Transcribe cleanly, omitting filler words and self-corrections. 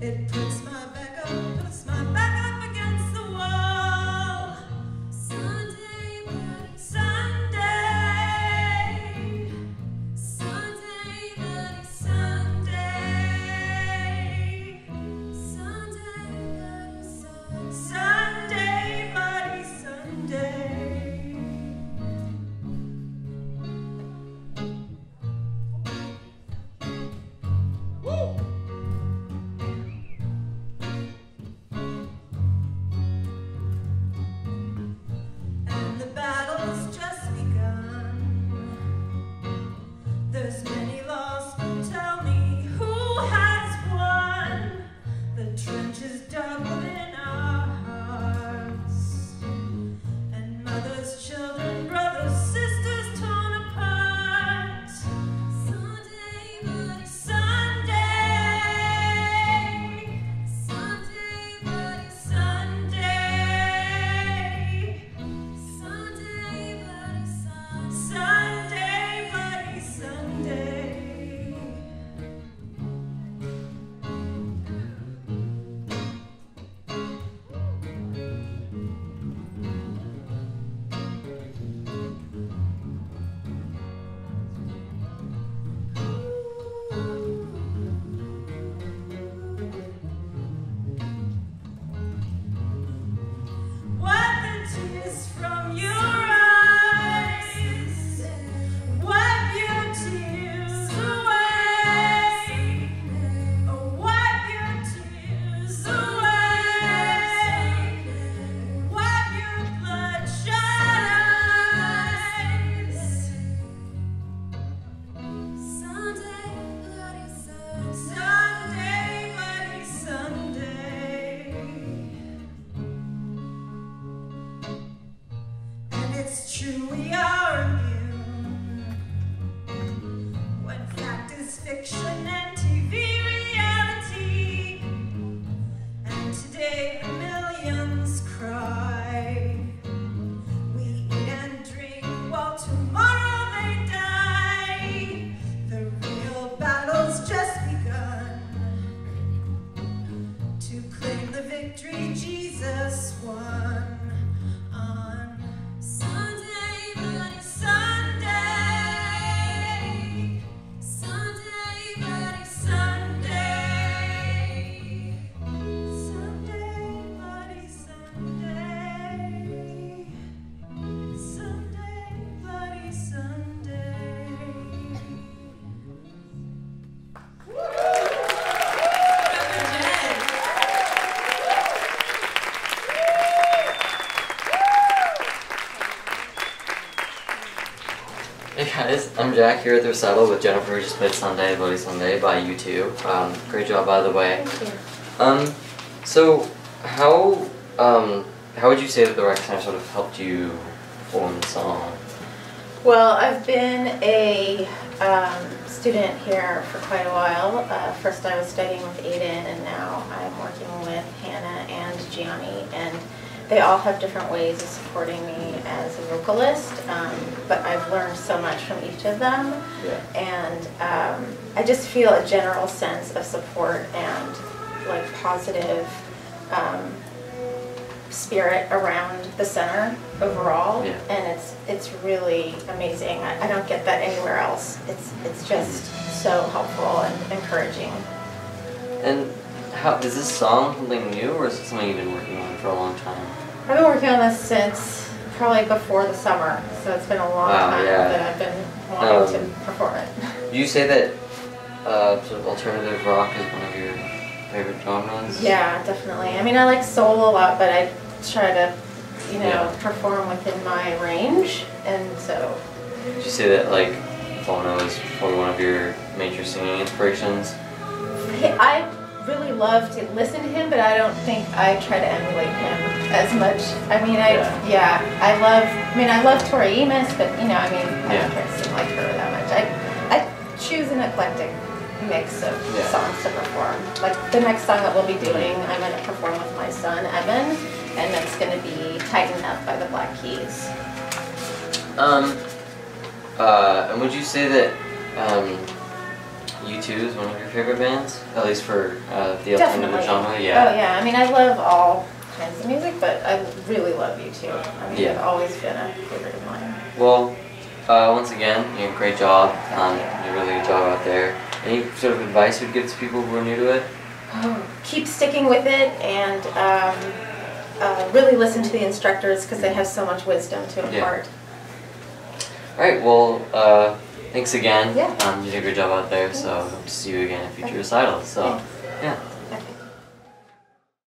It puts my back up against the wall. Sunday, buddy, Sunday. Sunday, buddy, Sunday. Sunday, buddy, Sunday, buddy, Sunday. Woo! And the battle's just begun. There's many lost, but tell me who has won? The trenches dug within our hearts, and mothers, children, brothers, sisters torn apart. Sunday, buddy, Sunday. Sunday, buddy, Sunday. Sunday, buddy, Sunday, buddy, Sunday. Wipe the tears from your eyes. Wipe your tears away. Oh, wipe your tears away. Wipe your bloodshot eyes. Sunday, bloody Sunday, bloody Sunday. And it's true we are immune when fact is fiction and TV reality. And today the millions cry. We eat and drink while tomorrow they die. The real battle's just begun. To claim the victory Jesus won on Sunday, bloody Sunday. Sunday, bloody Sunday. Sunday, bloody Sunday. Sunday, bloody Sunday. Hey guys, I'm Jack here at the Recital with Jennifer, who just played Sunday, Bloody Sunday by U2. Great job, by the way. Thank you. So how would you say that the Riekes Center sort of helped you form the song? Well, I've been a student here for quite a while. First I was studying with Aiden, and now I'm working with Hannah and Gianni, and they all have different ways of supporting me as a vocalist, but I've learned so much from each of them. Yeah. And I just feel a general sense of support and like positive spirit around the center overall. Yeah. And it's really amazing. I don't get that anywhere else. It's just so helpful and encouraging. And how is this song something new, or is it something you've been working on for a long time? I've been working on this since probably before the summer, so it's been a long time that I've been wanting to perform it. Do you say that sort of alternative rock is one of your favorite genres? Yeah, definitely. I mean, I like soul a lot, but I try to, you know, perform within my range, and so. Did you say that like Bono is probably one of your major singing inspirations? I really love to listen to him, but I don't think I try to emulate him as much. I mean, I love Tori Amos, but you know, I mean, I don't try to sing like her that much. I choose an eclectic mix of songs to perform. Like the next song that we'll be doing, I'm going to perform with my son Evan, and that's going to be "Tighten Up" by the Black Keys. And would you say that U2 is one of your favorite bands, at least for the alternative Definitely. genre. Yeah. Oh yeah, I mean I love all kinds of music, but I really love U2. I mean Yeah. they've always been a favorite of mine. Well, once again, great job. You did a really good job out there. Any sort of advice you'd give to people who are new to it? Keep sticking with it and really listen to the instructors because they have so much wisdom to impart. All right. Well, thanks again. Yeah. You did a great job out there. So hope to see you again in future recitals. So, yeah.